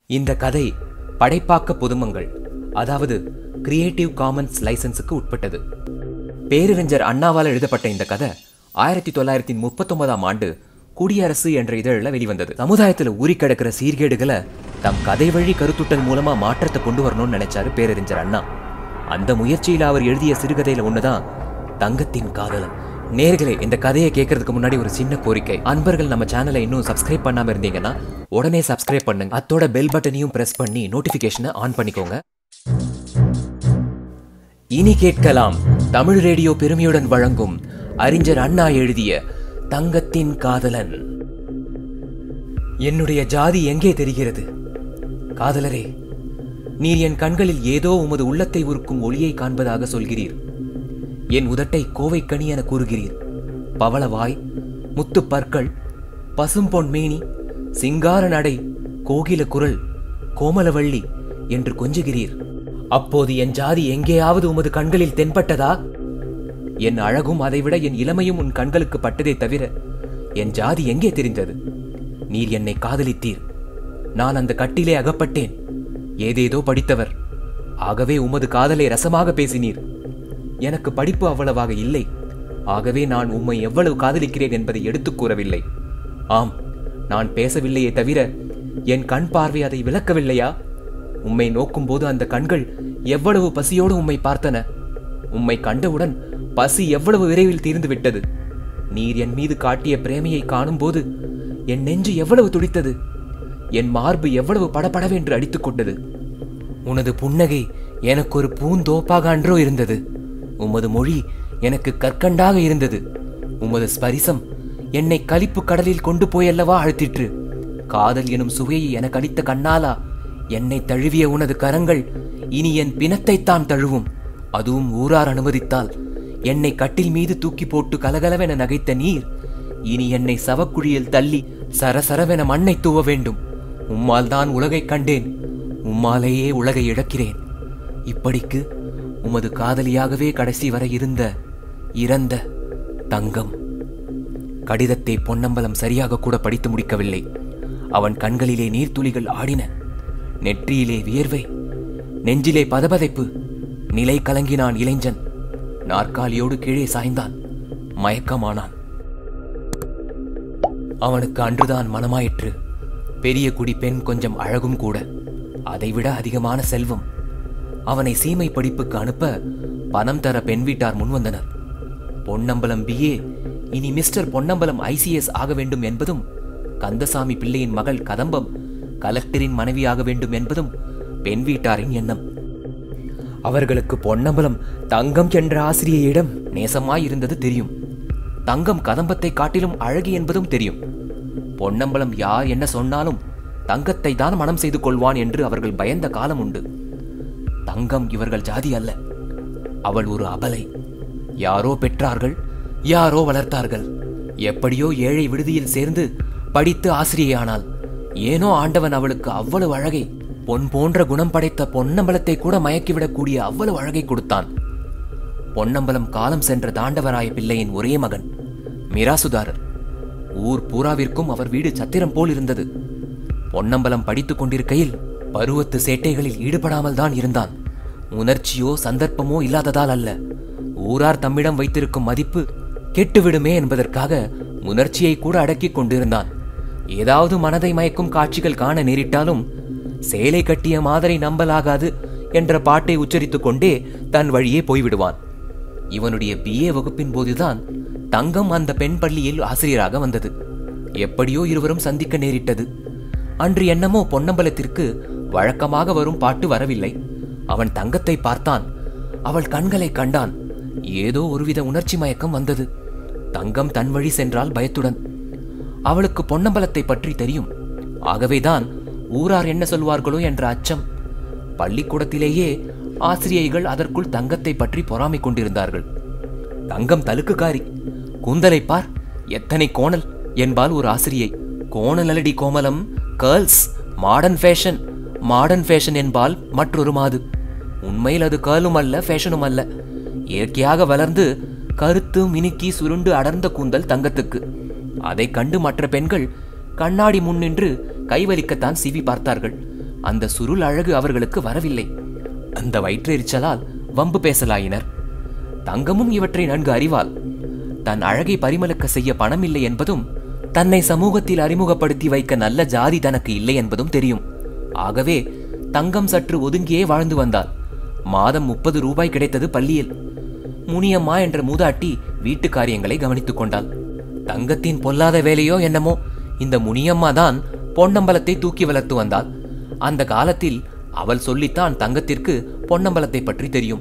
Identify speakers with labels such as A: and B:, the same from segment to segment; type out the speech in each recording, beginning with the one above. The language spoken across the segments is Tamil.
A: இந்த கதை படைப்பாக்க பொதுமங்கள், அதாவது கிரியேட்டிவ் காமன்ஸ் லைசன்ஸுக்கு உட்பட்டது. பேரறிஞர் அண்ணாவால் எழுதப்பட்ட இந்த கதை 1939ஆம் ஆண்டு குடியரசு என்ற இதழில் வெளிவந்தது. சமுதாயத்தில் ஊறி கிடக்கிற சீர்கேடுகளை தம் கதை வழி கருத்துட்டல் மூலமா மாற்றத்தை கொண்டு வரணும்னு நினைச்சாரு பேரறிஞர் அண்ணா. அந்த முயற்சியில் அவர் எழுதிய சிறுகதையில ஒண்ணுதான் தங்கத்தின் காதலன். நேர்களே, இந்த கதையை கேட்கறதுக்கு முன்னாடி ஒரு சின்ன கோரிக்கை. அன்பர்கள் நம்ம சேனலை இன்னும் சப்ஸ்கிரைப் பண்ணாம இருந்தீங்கன்னா உடனே சப்ஸ்கிரைப் பண்ணுங்க. அத்தோட பெல் பட்டனையும் பிரஸ் பண்ணி நோட்டிபிகேஷனை ஆன் பண்ணிக்கோங்க. இனி கேட்கலாம் தமிழ் ரேடியோ பெருமையுடன் வழங்கும் அறிஞர் அண்ணா எழுதிய தங்கத்தின் காதலன். என்னுடைய ஜாதி எங்கே தெரிகிறது? காதலரே, நீர் என் கண்களில் ஏதோ உமது உள்ளத்தை உருக்கும் ஒளியை காண்பதாக சொல்கிறீர். என் உதட்டை கோவை கனி என கூறுகிறீர். பவளவாய், முத்து பற்கள், பசும்பொன் மேனி, சிங்கார நடை, கோகில குரல், கோமலவள்ளி என்று கொஞ்சுகிறீர். அப்போது என் ஜாதி எங்கேயாவது உமது கண்களில் தென்பட்டதா? என் அழகும் அதைவிட என் இளமையும் உன் கண்களுக்கு பட்டதே தவிர என் ஜாதி எங்கே தெரிந்தது? நீர் என்னை காதலித்தீர். நான் அந்த கட்டிலே அகப்பட்டேன். ஏதேதோ படித்தவர், ஆகவே உமது காதலை ரசமாக பேசினீர். எனக்கு படிப்பு அவ்வளவாக இல்லை. ஆகவே நான் உம்மை எவ்வளவு காதலிக்கிறேன் என்பதை எடுத்துக் கூறவில்லை. ஆம், நான் பேசவில்லையே தவிர என் கண் பார்வை அதை விளக்கவில்லையா? உம்மை நோக்கும் போது அந்த கண்கள் எவ்வளவு பசியோடு உம்மை பார்த்தன. உம்மை கண்டவுடன் பசி எவ்வளவு விரைவில் தீர்ந்து விட்டது. நீர் என் மீது காட்டிய பிரேமையை காணும் போது என் நெஞ்சு எவ்வளவு துடித்தது. என் மார்பு எவ்வளவு படபடவென்று அடித்துக் கொண்டது. உனது புன்னகை எனக்கு ஒரு பூந்தோப்பாக அன்றோ இருந்தது. உமது மொழி எனக்கு கற்கண்டாக இருந்தது. உமது ஸ்பரிசம் என்னை களிப்பு கடலில் கொண்டு போயல்லவா அழுத்திற்று. காதல் எனும் சுவையை எனக்கு அளித்த கண்ணாலா என்னை தழுவிய உனது கரங்கள் இனி என் பிணத்தைத்தான் தழுவும். அதுவும் ஊரார் அனுமதித்தால் என்னை கட்டில் மீது தூக்கி போட்டு கலகலவென நகைத்த நீர் இனி என்னை சவக்குழியில் தள்ளி சரசரவென மண்ணை தூவ வேண்டும். உம்மால் தான் உலகை கண்டேன், உம்மாலேயே உலகை இழக்கிறேன். இப்படிக்கு உமது காதலியாகவே கடைசி வரை இறந்த தங்கம். கடிதத்தை பொன்னம்பலம் சரியாக கூட படித்து முடிக்கவில்லை. அவன் கண்களிலே நீர்த்துளிகள் ஆடின. நெற்றியிலே வியர்வை, நெஞ்சிலே பதபதைப்பு. நிலை கலங்கினான் இளைஞன். நாற்காலியோடு கீழே சாய்ந்தான். மயக்கமானான். அவனுக்கு அன்றுதான் மனமாயிற்று. பெரிய குடி பெண், கொஞ்சம் அழகும் கூட, அதைவிட அதிகமான செல்வம். அவனை சீமை படிப்புக்கு அனுப்ப பணம் தர பெண் வீட்டார் முன்வந்தனர். பொன்னம்பலம் BA இனி மிஸ்டர் பொன்னம்பலம் ICS ஆக வேண்டும் என்பதும், கந்தசாமி பிள்ளையின் மகள் கதம்பம் கலெக்டரின் மனைவியாக வேண்டும் என்பதும் பெண் வீட்டாரின் எண்ணம். அவர்களுக்கு பொன்னம்பலம் தங்கம் என்ற ஆசிரியையிடம் நேசமாயிருந்தது தெரியும். தங்கம் கதம்பத்தை காட்டிலும் அழகி என்பதும் தெரியும். பொன்னம்பலம் யார் என்ன சொன்னாலும் தங்கத்தை தான் மனம் செய்து கொள்வான் என்று அவர்கள் பயந்த காலம் உண்டு. தங்கம் இவர்கள் ஜாதி அல்ல. அவள் ஒரு அபலை. யாரோ பெற்றார்கள், யாரோ வளர்த்தார்கள். எப்படியோ ஏழை விடுதியில் சேர்ந்து படித்து ஆசிரியையானாள். ஏனோ ஆண்டவன் அவளுக்கு அவ்வளவு அழகை, பொன் போன்ற குணம் படைத்த பொன்னம்பலத்தை கூட மயக்கிவிடக்கூடிய அவ்வளவு அழகை கொடுத்தான். பொன்னம்பலம் காலம் சென்ற தாண்டவராய பிள்ளையின் ஒரே மகன், மிராசுதாரர். ஊர் பூராவிற்கும் அவர் வீடு சத்திரம் போல் இருந்தது. பொன்னம்பலம் படித்துக் கொண்டிருக்கையில் பருவத்து சேட்டைகளில் ஈடுபடாமல் தான் இருந்தான். உணர்ச்சியோ சந்தர்ப்பமோ இல்லாததால் அல்ல. ஊரார் தம்மிடம் வைத்திருக்கும் மதிப்பு கெட்டுவிடுமே என்பதற்காக உணர்ச்சியை கூட அடக்கிக் கொண்டிருந்தான். ஏதாவது மனதை மயக்கும் காட்சிகள் காண நேரிட்டாலும் சேலை கட்டிய மாதரை நம்பலாகாது என்ற பாட்டை உச்சரித்துக் கொண்டே தன் வழியே போய்விடுவான். இவனுடைய BA வகுப்பின் போதுதான் தங்கம் அந்த பெண் பள்ளியில் ஆசிரியராக வந்தது. எப்படியோ இருவரும் சந்திக்க நேரிட்டது. அன்று என்னமோ பொன்னம்பலத்திற்கு வழக்கமாக வரும் பாட்டு வரவில்லை. அவன் தங்கத்தை பார்த்தான். அவள் கண்களை கண்டான். ஏதோ ஒருவித உணர்ச்சி மயக்கம் வந்தது. தங்கம் தன் வழி சென்றால் பயத்துடன். அவளுக்கு பொன்னம்பலத்தை பற்றி தெரியும். ஆகவேதான் ஊரார் என்ன சொல்வார்களோ என்ற அச்சம். பள்ளிக்கூடத்திலேயே ஆசிரியைகள் அதற்குள் தங்கத்தை பற்றி பொறாமை கொண்டிருந்தார்கள். தங்கம் தலுக்குக்காரி. கூந்தலை பார், எத்தனை கோணல் என்பால் ஒரு ஆசிரியை. கோணல் அல்லடி Komalam, girls, modern fashion. Modern fashion என்பால் மற்றொரு மாது. உண்மையில் அது கேர்ளும் அல்ல, ஃபேஷனும் அல்ல. இயற்கையாக வளர்ந்து கருத்து மினுக்கி சுருண்டு அடர்ந்த கூந்தல் தங்கத்துக்கு. அதை கண்டு மற்ற பெண்கள் கண்ணாடி முன் நின்று கைவலிக்கத்தான் சிவி பார்த்தார்கள். அந்த சுருள் அழகு அவர்களுக்கு வரவில்லை. அந்த வயிற்றெரிச்சலால் வம்பு பேசலாயினர். தங்கமும் இவற்றை நன்கு அறிவாள். தன் அழகை பரிமளக்க செய்ய பணம் இல்லை என்பதும், தன்னை சமூகத்தில் அறிமுகப்படுத்தி வைக்க நல்ல ஜாதி தனக்கு இல்லை என்பதும் தெரியும். ஆகவே தங்கம் சற்று ஒதுங்கியே வாழ்ந்து வந்தாள். மாதம் 30 ரூபாய் கிடைத்தது பள்ளியில். முனியம்மா என்ற மூதாட்டி வீட்டு காரியங்களை கவனித்துக் கொண்டாள். தங்கத்தின் பொல்லாத வேலையோ என்னமோ, இந்த முனியம்மா தான் பொன்னம்பலத்தை தூக்கி வளர்த்து வந்தாள். அந்த காலத்தில் அவள் சொல்லித்தான் தங்கத்திற்கு பொன்னம்பலத்தை பற்றி தெரியும்.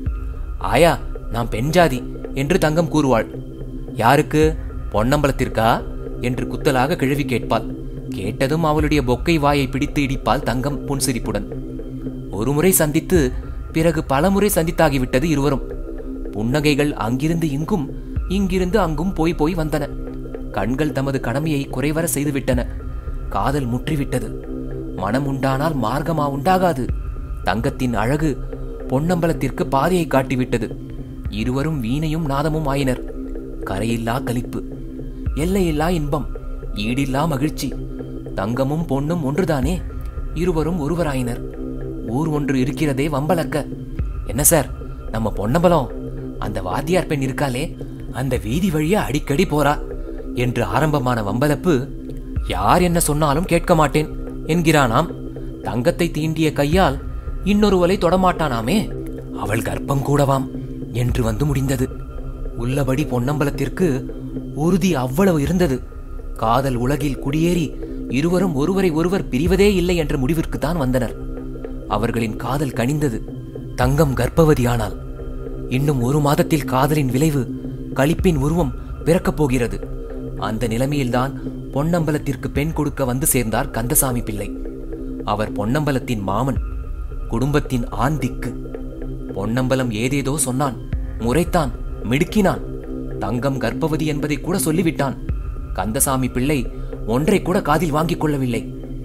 A: ஆயா, நாம் பெண் ஜாதி என்று தங்கம் கூறுவாள். யாருக்கு? பொன்னம்பலத்திற்கா என்று குத்தலாக கிழவி கேட்பாள். கேட்டதும் அவளுடைய பொக்கை வாயை பிடித்து இடிப்பாள் தங்கம் புன்சிரிப்புடன். ஒருமுறை சந்தித்து பிறகு பலமுறை சந்தித்தாகிவிட்டது இருவரும். புன்னகைகள் அங்கிருந்து இங்கும் இங்கிருந்து அங்கும் போய் போய் வந்தன. கண்கள் தமது கடமையை குறைவர செய்துவிட்டன. காதல் முற்றிவிட்டது. மனம் உண்டானால் மார்க்கமா உண்டாகாது. தங்கத்தின் அழகு பொன்னம்பலத்திற்கு பாதையை காட்டிவிட்டது. இருவரும் வீணையும் நாதமும் ஆயினர். கரையில்லா களிப்பு, எல்லையில்லா இன்பம், ஈடில்லா மகிழ்ச்சி. தங்கமும் பொன்னும் ஒன்றுதானே. இருவரும் ஒருவராயினர். ஊர் ஒன்று இருக்கிறதே வம்பலக்க. என்ன சார், நம்ம பொன்னம்பலம் அந்த வாத்தியார் பெண் இருக்காளே, அந்த வீதி வழியா அடிக்கடி போறா என்று ஆரம்பமான வம்பலப்பு, யார் என்ன சொன்னாலும் கேட்க மாட்டேன் என்கிறானாம். தங்கத்தை தீண்டிய கையால் இன்னொருவளை தொடமாட்டானாமே, அவள் கர்ப்பம் கூடவாம் என்று வந்து முடிந்தது. உள்ளபடி பொன்னம்பலத்திற்கு உறுதி அவ்வளவு இருந்தது. காதல் உலகில் குடியேறி இருவரும் ஒருவரை ஒருவர் பிரிவதே இல்லை என்ற முடிவிற்குத்தான் வந்தனர். அவர்களின் காதல் கனிந்தது. தங்கம் கர்ப்பவதியானாள். இன்னும் 1 மாதத்தில் காதலின் விளைவு களிப்பின் உருவம் பிறக்கப் போகிறது. அந்த நிலைமையில்தான் பொன்னம்பலத்திற்கு பெண் கொடுக்க வந்து சேர்ந்தார் கந்தசாமி பிள்ளை. அவர் பொன்னம்பலத்தின் மாமன், குடும்பத்தின் ஆண் திக்கு. பொன்னம்பலம் ஏதேதோ சொன்னான், முறைத்தான், மிடுக்கினான். தங்கம் கர்ப்பவதி என்பதை கூட சொல்லிவிட்டான். கந்தசாமி பிள்ளை ஒன்றை கூட காதில் வாங்கிக் கொள்ளவில்லை.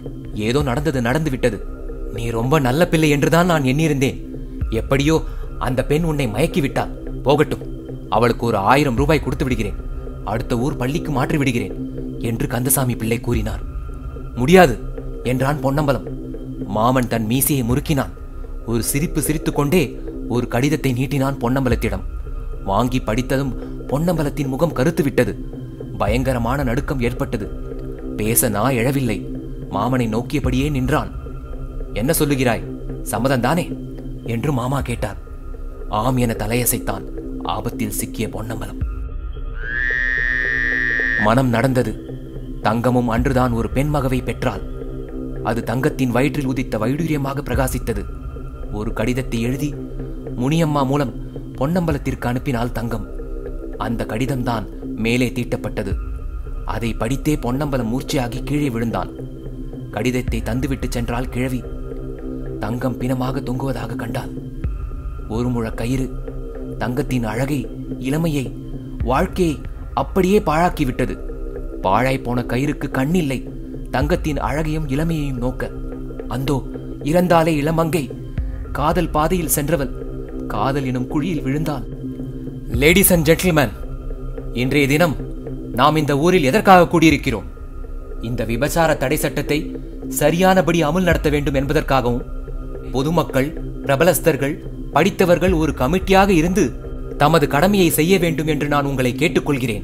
A: ஏதோ நடந்தது நடந்துவிட்டது. நீ ரொம்ப நல்ல பிள்ளை என்றுதான் நான் எண்ணியிருந்தேன். எப்படியோ அந்த பெண் உன்னை மயக்கிவிட்டாள். போகட்டும், அவளுக்கு ஒரு 1000 ரூபாய் கொடுத்து விடுகிறேன். அடுத்த ஊர் பள்ளிக்கு மாற்றி விடுகிறேன் என்று கந்தசாமி பிள்ளை கூறினார். முடியாது என்றான் பொன்னம்பலம். மாமன் தன் மீசையை முறுக்கினான். ஒரு சிரிப்பு சிரித்துக் கொண்டே ஒரு கடிதத்தை நீட்டினான் பொன்னம்பலத்திடம். வாங்கி படித்ததும் பொன்னம்பலத்தின் முகம் கருத்து விட்டது. பயங்கரமான நடுக்கம் ஏற்பட்டது. பேச நான் எழவில்லை. மாமனை நோக்கியபடியே நின்றான். என்ன சொல்லுகிறாய், சம்மதம்தானே என்று மாமா கேட்டார். ஆம் என தலையசைத்தான் ஆபத்தில் சிக்கிய பொன்னம்பலம். மனம் நடந்தது. தங்கமும் அன்றுதான் ஒரு பெண் மகவை பெற்றாள். அது தங்கத்தின் வயிற்றில் உதித்த வைடூரியமாக பிரகாசித்தது. ஒரு கடிதத்தை எழுதி முனியம்மா மூலம் பொன்னம்பலத்திற்கு அனுப்பினாள் தங்கம். அந்த கடிதம்தான் மேலே தீட்டப்பட்டது. அதை படித்தே பொன்னம்பலம் மூர்ச்சையாகி கீழே விழுந்தான். கடிதத்தை தந்துவிட்டு சென்றாள் கிழவி. தங்கம் பிணமாக தொங்குவதாக கண்டாள். ஒரு முழ கயிறு தங்கத்தின் அழகை, இளமையை, வாழ்க்கையை அப்படியே பாழாக்கிவிட்டது. பாழாய் போன கயிறுக்கு கண்ணில்லை தங்கத்தின் அழகையும் இளமையையும் நோக்க. அந்தோ இறந்தாலே இளமங்கை, காதல் பாதையில் சென்றவள் காதல் எனும் குழியில் விழுந்தாள். லேடிஸ் அண்ட் ஜென்டில்மேன், இன்றைய தினம் நாம் இந்த ஊரில் எதற்காக கூடியிருக்கிறோம்? இந்த விபச்சார தடை சட்டத்தை சரியானபடி அமல் நடத்த வேண்டும் என்பதற்காகவும், பொதுமக்கள், பிரபலஸ்தர்கள், படித்தவர்கள் ஒரு கமிட்டியாக இருந்து தமது கடமையை செய்ய வேண்டும் என்று நான் உங்களை கேட்டுக்கொள்கிறேன்.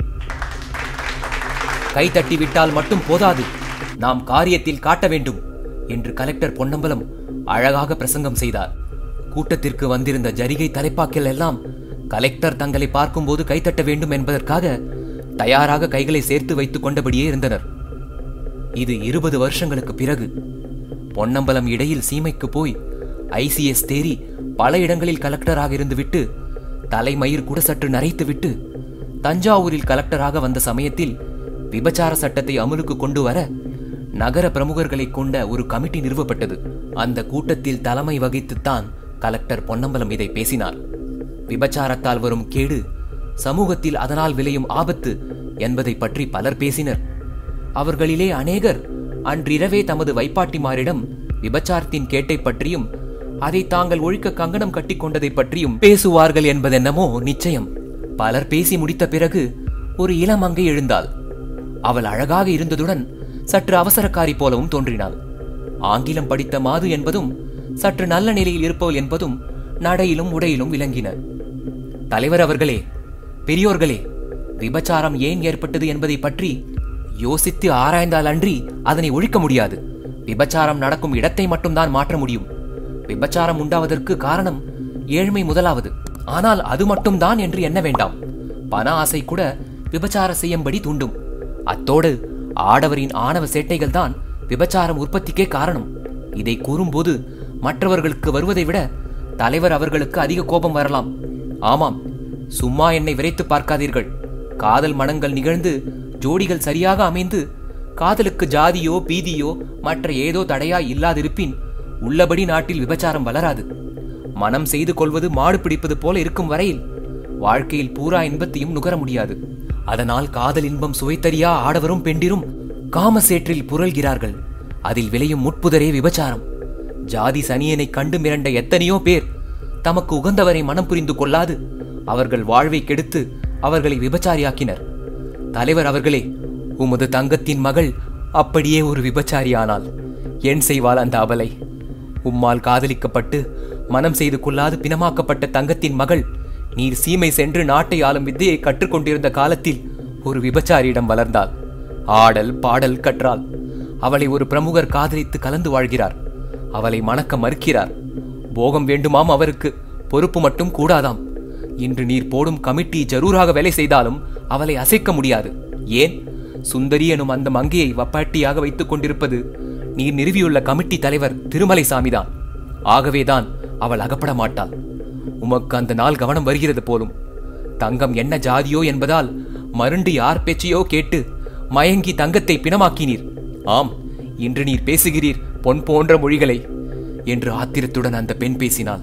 A: கை தட்டிவிட்டால் மட்டும் போதாது, நாம் காரியத்தில் காட்ட வேண்டும் என்று கலெக்டர் பொன்னம்பலம் அழகாக பிரசங்கம் செய்தார். கூட்டத்திற்கு வந்திருந்த ஜரிகை தலைப்பாக்கள் எல்லாம் கலெக்டர் தங்களை பார்க்கும்போது கைத்தட்ட வேண்டும் என்பதற்காக தயாராக கைகளை சேர்த்து வைத்துக் கொண்டபடியே இருந்தனர். இது 20 வருஷங்களுக்கு பிறகு. பொன்னம்பலம் இடையில் சீமைக்கு போய் ICS தேறி பல இடங்களில் கலெக்டராக இருந்துவிட்டு, தலைமயிர் கூட சற்று நரைத்துவிட்டு தஞ்சாவூரில் கலெக்டராக வந்த சமயத்தில் விபச்சார சட்டத்தை அமலுக்கு கொண்டு வர நகர பிரமுகர்களை கொண்ட ஒரு கமிட்டி நிறுவப்பட்டது. அந்த கூட்டத்தில் தலைமை வகித்துத்தான் கலெக்டர் பொன்னம்பலம் இதை பேசினார். விபச்சாரத்தால் வரும் கேடு, சமூகத்தில் அதனால் விளையும் ஆபத்து என்பதை பற்றி பலர் பேசினர். அவர்களிலே அநேகர் அன்றிரவே தமது வைப்பாட்டிமாரிடம் விபச்சாரத்தின் கேட்டை பற்றியும் அதை தாங்கள் ஒழிக்க கங்கணம் கட்டி கொண்டதை பற்றியும் பேசுவார்கள் என்பதென்னமோ நிச்சயம். பலர் பேசி முடித்த பிறகு ஒரு இளமங்கை எழுந்தாள். அவள் அழகாக இருந்ததுடன் சற்று அவசரக்காரி போலவும் தோன்றினாள். ஆங்கிலம் படித்த மாது என்பதும் சற்று நல்ல நிலையில் இருப்பவள் என்பதும் நடையிலும் உடையிலும் விளங்கின. தலைவர் அவர்களே, பெரியோர்களே, விபச்சாரம் ஏன் ஏற்பட்டது என்பதை பற்றி யோசித்து ஆராய்ந்தால் அன்றி அதனை ஒழிக்க முடியாது. விபச்சாரம் நடக்கும் இடத்தை மட்டும்தான் மாற்ற முடியும். விபச்சாரம் உண்டாவதற்கு காரணம் ஏழ்மை முதலாவது. ஆனால் அது மட்டும்தான் என்று எண்ண வேண்டாம். பண ஆசை கூட விபச்சார செய்யும்படி தூண்டும். அத்தோடு ஆடவரின் ஆணவ சேட்டைகள் தான் விபச்சாரம் உற்பத்திக்கே காரணம். இதை கூறும்போது மற்றவர்களுக்கு வருவதை விட தலைவர் அவர்களுக்கு அதிக கோபம் வரலாம். ஆமாம், சும்மா என்னை விரைத்து பார்க்காதீர்கள். காதல் மனங்கள் நிகழ்ந்து ஜோடிகள் சரியாக அமைந்து காதலுக்கு ஜாதியோ பீதியோ மற்ற ஏதோ தடையாய் இல்லாதிருப்பின் உள்ளபடி நாட்டில் விபச்சாரம் வளராது. மனம் செய்து கொள்வது மாடு பிடிப்பது போல இருக்கும் வரையில் வாழ்க்கையில் பூரா இன்பத்தையும் நுகர முடியாது. அதனால் காதல் இன்பம் சுவைத்தறியா ஆடவரும் பெண்டிரும் காமசேற்றில் புரள்கிறார்கள். அதில் விளையும் முட்புதரே விபச்சாரம். ஜாதி சனியனை கண்டு மிரண்ட எத்தனையோ பேர் தமக்கு உகந்தவரை மனம் புரிந்து கொள்ளாது அவர்கள் வாழ்வை கெடுத்து அவர்களை விபச்சாரியாக்கினர். தலைவர் அவர்களே, உமது தங்கத்தின் மகள் அப்படியே ஒரு விபச்சாரியானால் என் செய்வாள் அந்த அபலை? உம்மால் காதலிக்கப்பட்டு மனம் செய்து கொள்ளாது பிணமாக்கப்பட்ட தங்கத்தின் மகள் நீர் சீமை சென்று நாட்டை ஆளும் வித்தையை கற்றுக்கொண்டிருந்த காலத்தில் ஒரு விபச்சாரியிடம் வளர்ந்தாள். ஆடல் பாடல் கற்றாள். அவளை ஒரு பிரமுகர் காதலித்து கலந்து வாழ்கிறார். அவளை மணக்க மறுக்கிறார். போகம் வேண்டுமாம் அவருக்கு, பொறுப்பு மட்டும் கூடாதாம். இன்று நீர் போடும் கமிட்டி ஜரூராக வேலை செய்தாலும் அவளை அசைக்க முடியாது. ஏன்? சுந்தரி எனும் அந்த மங்கையை வப்பாட்டியாக வைத்துக் கொண்டிருப்பது நீர் நிறுவியுள்ள கமிட்டி தலைவர் திருமலைசாமிதான். ஆகவேதான் அவள் அகப்பட மாட்டாள். உமக்கு அந்த நாள் கவனம் வருகிறது போலும். தங்கம் என்ன ஜாதியோ என்பதால் மருண்டு யார் பேச்சையோ கேட்டு மயங்கி தங்கத்தை பிணமாக்கினீர். ஆம், இன்று நீர் பேசுகிறீர் பொன் போன்ற மொழிகளை என்று ஆத்திரத்துடன் அந்த பெண் பேசினாள்.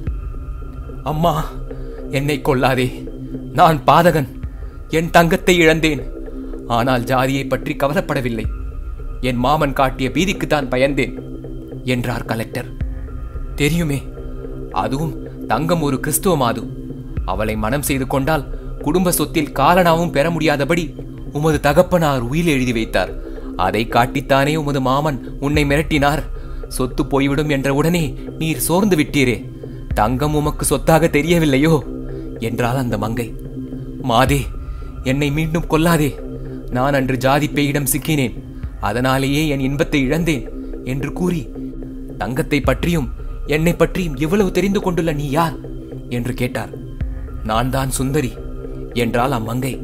A: அம்மா, என்னை கொல்லாதே. நான் பாதகன். என் தங்கத்தை இழந்தேன். ஆனால் ஜாதியை பற்றி கவலைப்படவில்லை. என் மாமன் காட்டிய பீதிக்குத்தான் பயந்தேன் என்றார் கலெக்டர். தெரியுமே, அதுவும் தங்கம் ஒரு கிறிஸ்துவ மாது. அவளை மனம் செய்து கொண்டால் குடும்ப சொத்தில் காலனாவும் பெற முடியாதபடி உமது தகப்பனார் உயில் எழுதி வைத்தார். அதை காட்டித்தானே உமது மாமன் உன்னை மிரட்டினார். சொத்து போய்விடும் என்ற உடனே நீர் சோர்ந்து விட்டீரே. தங்கம் உமக்கு சொத்தாக தெரியவில்லையோ என்றாள் அந்த மங்கை. மாதே, என்னை மீண்டும் கொல்லாதே. நான் அன்று ஜாதி பேயிடம் சிக்கினேன். அதனாலேயே என் இன்பத்தை இழந்தேன் என்று கூறி தங்கத்தை பற்றியும் என்னை பற்றியும் எவ்வளவு தெரிந்து கொண்டுள்ள நீ யார் என்று கேட்டார். நான் தான் சுந்தரி என்றாள் அம்மங்கை.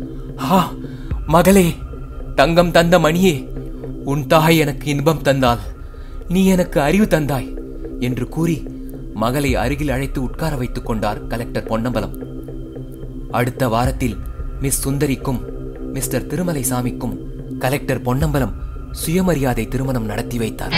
A: ஹா மகளே, தங்கம் தந்த மணியே, உன் தாய் எனக்கு இன்பம் தந்தாள், நீ எனக்கு அறிவு தந்தாய் என்று கூறி மகளை அருகில் அழைத்து உட்கார வைத்துக் கொண்டார் கலெக்டர் பொன்னம்பலம். அடுத்த வாரத்தில் மிஸ் சுந்தரிக்கும் மிஸ்டர் திருமலைசாமிக்கும் கலெக்டர் பொன்னம்பலம் சுயமரியாதை திருமணம் நடத்தி வைத்தார்.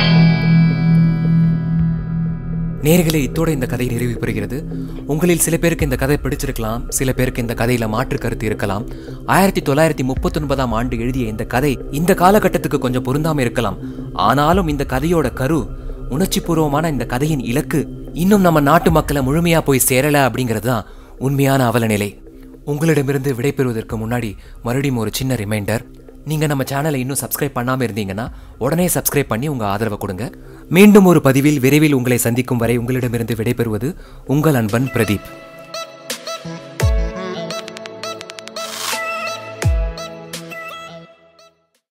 A: நேர்களே, இத்தோடு இந்த கதை நிறைவு பெறுகிறது. உங்களில் சில பேருக்கு இந்த கதை பிடிச்சிருக்கலாம், சில பேருக்கு இந்த கதையில மாற்று கருத்து இருக்கலாம். 1939ஆம் ஆண்டு எழுதிய இந்த கதை இந்த காலகட்டத்துக்கு கொஞ்சம் பொருந்தாம இருக்கலாம். ஆனாலும் இந்த கதையோட கரு, உணர்ச்சி பூர்வமான இந்த கதையின் இலக்கு இன்னும் நம்ம நாட்டு மக்களை முழுமையா போய் சேரல அப்படிங்கிறது தான் உண்மையான அவலநிலை. உங்களிடமிருந்து விடைபெறுவதற்கு முன்னாடி மறுபடியும் ஒரு சின்ன ரிமைண்டர். நீங்க நம்ம சேனலை இன்னும் சப்ஸ்கிரைப் பண்ணாம இருந்தீங்கன்னா உடனே சப்ஸ்கிரைப் பண்ணி உங்க ஆதரவை கொடுங்க. மீண்டும் ஒரு பதிவில் விரைவில் உங்களை சந்திக்கும் வரை உங்களிடமிருந்து விடைபெறுவது உங்கள் அன்பன் பிரதீப்.